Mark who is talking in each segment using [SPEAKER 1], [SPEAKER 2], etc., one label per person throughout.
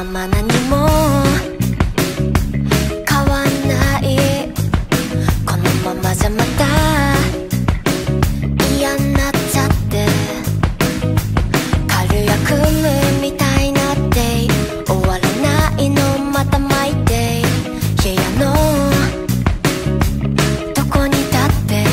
[SPEAKER 1] まま何も変わんない。このままじゃまた嫌になっちゃって、軽やくむみたいなって終わらないのまた巻いて、部屋のどこにだって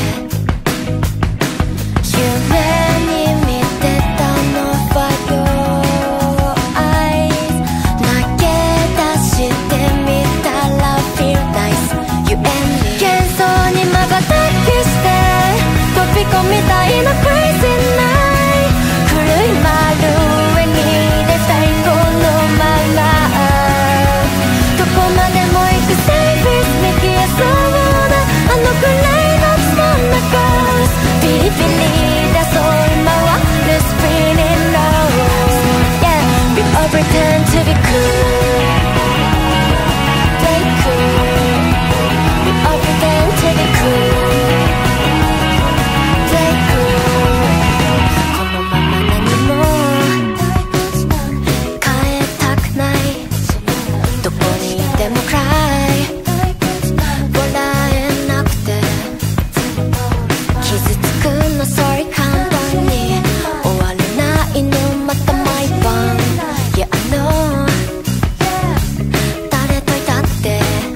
[SPEAKER 1] 夢に見てたのはよeyes投げ出してみたら feel nice you and me 幻想に瞬きして飛び込みたいの crazy night 古い丸上に出たいこのままどこまでも行く safe is 見消えそうなあのくらいのそんな顔ビリビリだそう今は Let's spin it low Yeah we all pretend to be cool Play cool We all pretend to be cool Play cool このまま何も変えたくないどこにいても cry 笑えなくて傷つくの sorry 簡単に終われないのまた毎晩 Yeah I know 誰といたって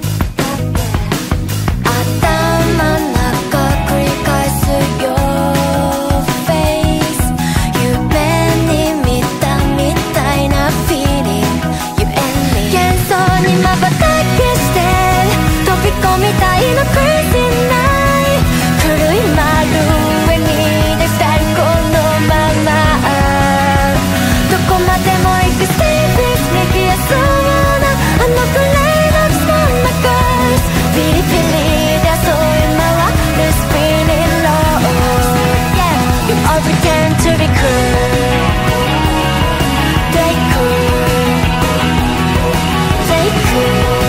[SPEAKER 1] 頭の中繰り返す Your face 夢に見たみたいな feeling You and me 幻想に瞬きして飛び込みたいの crazy night 古い丸上にで二人このままどこまでも行く safe is 見消えそうなあのくらいのそんな girls ビリビリだそう今は Let's spin it low Yeah you all pretend to be cool Play cool Play cool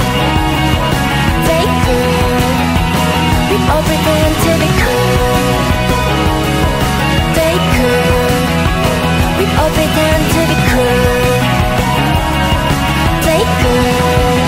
[SPEAKER 1] Play cool We all pretend to be cool Play cool We all pretend to be cool Play cool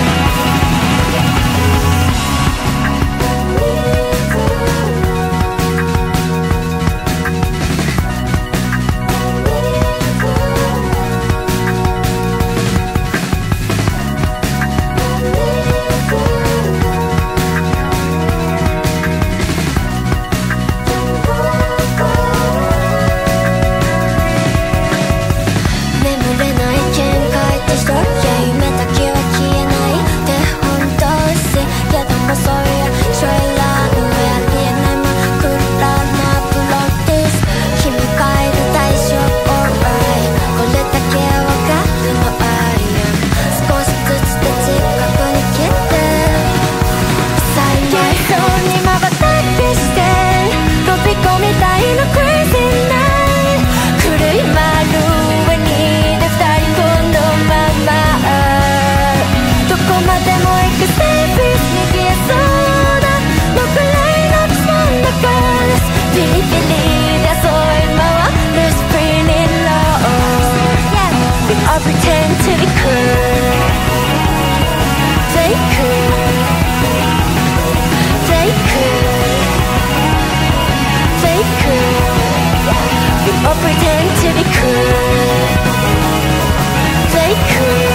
[SPEAKER 1] 眠れない喧嘩って一人で夢だけは消えないって本当しけどもそういうショイラーの上ありえない真っ暗なプロデュース君がいる大丈夫 alright これだけわかるの I am 少しずつで近くに来て最悪に瞬きして飛び込みたいの crazy night 古い丸上にで二人このままどこまでも行く safe is 逃げそうなのくらいのそんな girls ビリビリだそう今は Let's bring it low Yeah we all pretend to be cool Play cool Play cool Play cool We all pretend to be cool Play cool